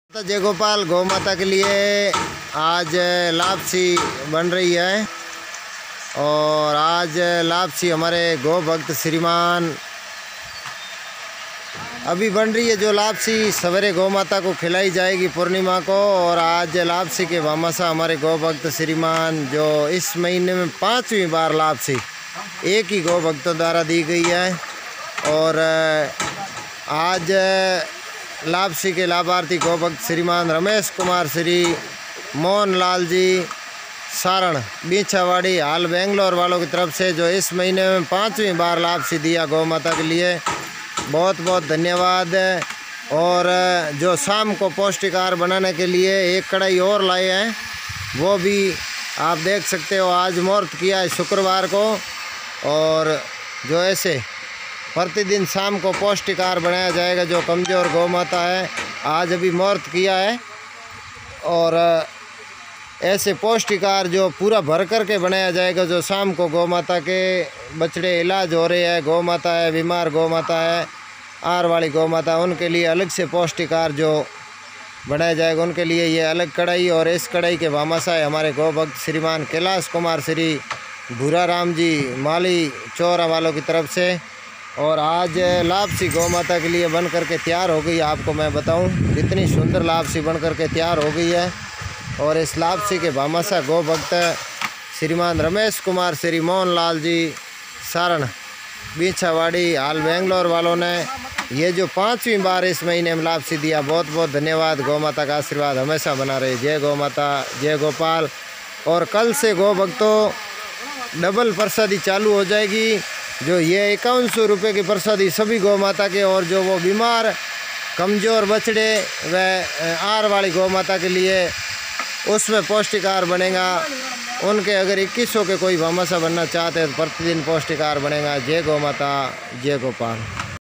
जय गोपाल गौ माता के लिए आज लापसी बन रही है और आज लापसी हमारे गौ भक्त श्रीमान अभी बन रही है। जो लापसी सवेरे गौ माता को खिलाई जाएगी पूर्णिमा को। और आज लापसी के भामाशाह हमारे गौ भक्त श्रीमान जो इस महीने में 5वीं बार लापसी एक ही गौ भक्तों द्वारा दी गई है। और आज लापसी के लाभार्थी गौ भक्त श्रीमान रमेश कुमार श्री मोहन लाल जी सारण बीछावाड़ी हाल बेंगलोर वालों की तरफ से जो इस महीने में 5वीं बार लापसी दिया गौ माता के लिए, बहुत बहुत धन्यवाद। और जो शाम को पौष्टिक आहार बनाने के लिए एक कढ़ाई और लाए हैं, वो भी आप देख सकते हो। आज मुहूर्त किया है शुक्रवार को। और जो ऐसे प्रतिदिन शाम को पौष्टिक आहार बनाया जाएगा जो कमज़ोर गौ माता है, आज अभी मुहूर्त किया है। और ऐसे पौष्टिक आहार जो पूरा भर करके बनाया जाएगा, जो शाम को गौ माता के बछड़े इलाज हो रहे हैं, गौ माता है बीमार, गौ माता है आहार वाली गौ माता, उनके लिए अलग से पौष्टिक आहार जो बनाया जाएगा, उनके लिए ये अलग कढ़ाई। और इस कढ़ाई के भामाशाह हमारे गौ भक्त श्रीमान कैलाश कुमार श्री भूरा राम जी माली चौरा वालों की तरफ से। और आज लापसी गौ माता के लिए बन करके तैयार हो गई। आपको मैं बताऊं कितनी सुंदर लापसी बन करके तैयार हो गई है। और इस लापसी के भामाशाह गौ भक्त श्रीमान रमेश कुमार श्री मोहन लाल जी सारण बीछावाड़ी हाल बेंगलोर वालों ने ये जो 5वीं बार इस महीने में लापसी दिया, बहुत बहुत धन्यवाद। गौ माता का आशीर्वाद हमेशा बना रहे। जय गौ माता, जय गोपाल। और कल से गौ भक्तों डबल प्रसादी चालू हो जाएगी। जो ये 5100 रुपये की प्रसादी सभी गौ माता के, और जो वो बीमार कमज़ोर बछड़े व आहार वाली गौ माता के लिए उसमें पौष्टिक आहार बनेगा। उनके अगर 2100 के कोई भामाशाह बनना चाहते हैं तो प्रतिदिन पौष्टिक आहार बनेगा। जय गौ माता, जय गोपाल।